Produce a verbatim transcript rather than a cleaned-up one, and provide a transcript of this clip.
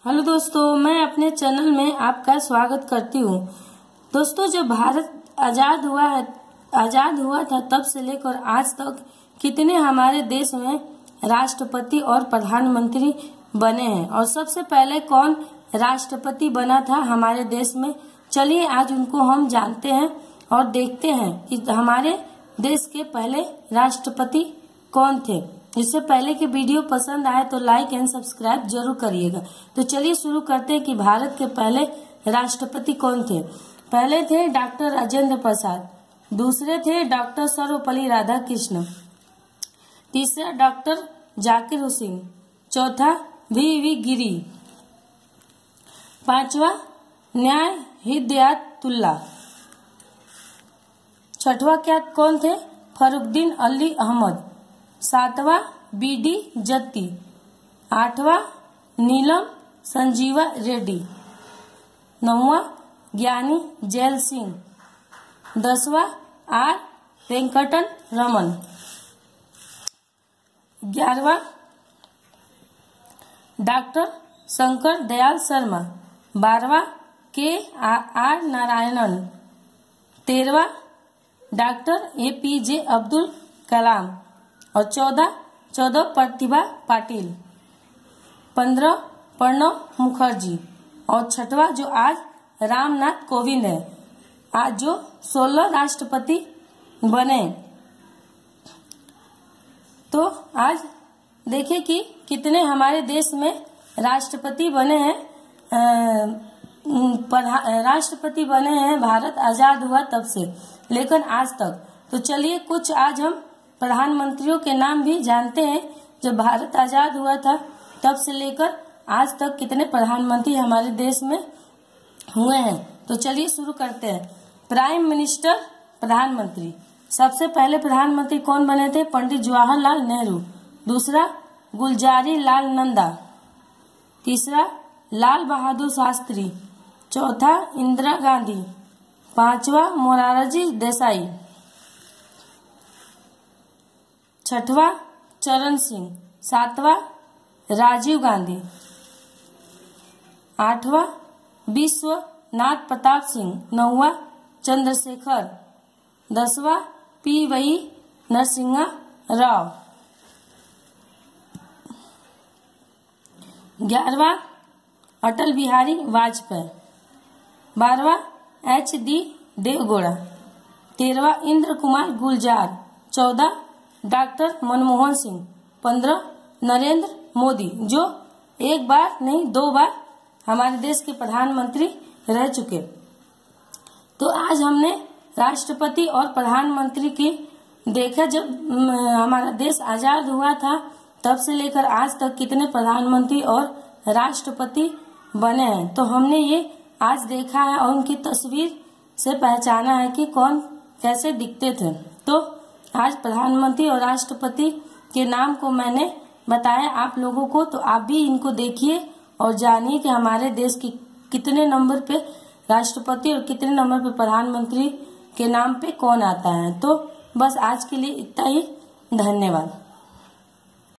Hello दोस्तों, मैं अपने चैनल में आपका स्वागत करती हूँ। दोस्तों, जब भारत आजाद हुआ है आजाद हुआ था तब से लेकर आज तक कितने हमारे देश में राष्ट्रपति और प्रधानमंत्री बने हैं और सबसे पहले कौन राष्ट्रपति बना था हमारे देश में। चलिए आज उनको हम जानते हैं और देखते हैं कि हमारे देश के पहले राष्ट्रपति कौन थे। इससे पहले कि वीडियो पसंद आए तो लाइक एंड सब्सक्राइब जरूर करिएगा। तो चलिए शुरू करते हैं कि भारत के पहले राष्ट्रपति कौन थे। पहले थे डॉक्टर राजेंद्र प्रसाद, दूसरे थे डॉक्टर सर्वपल्ली राधाकृष्णन, तीसरा डॉक्टर जाकिर हुसैन, चौथा वी वी गिरी, पांचवा न्याय हिदायतुल्लाह, छठवा क्या कौन थे फरुद्दीन अली अहमद, सातवां बी डी जत्ती, आठवां नीलम संजीवा रेड्डी, नौवां ज्ञानी जैल सिंह, दसवां आर वेंकटन रमन, ग्यारहवां डॉक्टर शंकर दयाल शर्मा, बारहवां के आर नारायणन, तेरहवां doctor A P J Abdul Kalam और चौदह चौदह प्रतिभा पाटिल, पंद्रह प्रणब मुखर्जी और छठवा जो आज रामनाथ कोविंद है। आज जो सोलह राष्ट्रपति बने। तो आज देखिए कि कितने हमारे देश में राष्ट्रपति बने हैं। राष्ट्रपति बने हैं भारत आजाद हुआ तब से लेकिन आज तक। तो चलिए कुछ आज हम प्रधानमंत्रियों के नाम भी जानते हैं। जब भारत आजाद हुआ था तब से लेकर आज तक कितने प्रधानमंत्री हमारे देश में हुए हैं। तो चलिए शुरू करते हैं। प्राइम मिनिस्टर, प्रधानमंत्री। सबसे पहले प्रधानमंत्री कौन बने थे? पंडित जवाहरलाल नेहरू। दूसरा गुलजारी लाल नंदा, तीसरा लाल बहादुर शास्त्री, चौथा इंदिरा गांधी, पांचवा मोरारजी देसाई, छठवा चरण सिंह, सातवां राजीव गांधी, आठवां विश्वनाथ प्रताप सिंह, नौवां चंद्रशेखर, दसवां पी वाई नरसिम्हा राव, ग्यारहवां अटल बिहारी वाजपेयी, बारहवां एच डी देवगौड़ा, तेरहवां इंद्र कुमार गुलजार, चौदह डॉक्टर मनमोहन सिंह, पंद्रह नरेंद्र मोदी जो एक बार नहीं दो बार हमारे देश के प्रधानमंत्री रह चुके। तो आज हमने राष्ट्रपति और प्रधानमंत्री की देखा। जब हमारा देश आजाद हुआ था तब से लेकर आज तक कितने प्रधानमंत्री और राष्ट्रपति बने हैं। तो हमने ये आज देखा है और उनकी तस्वीर से पहचाना है कि कौन कैसे दिखते थे। तो आज प्रधानमंत्री और राष्ट्रपति के नाम को मैंने बताया आप लोगों को। तो आप भी इनको देखिए और जानिए कि हमारे देश की कितने नंबर पे राष्ट्रपति और कितने नंबर पे प्रधानमंत्री के नाम पे कौन आता है। तो बस आज के लिए इतना ही। धन्यवाद।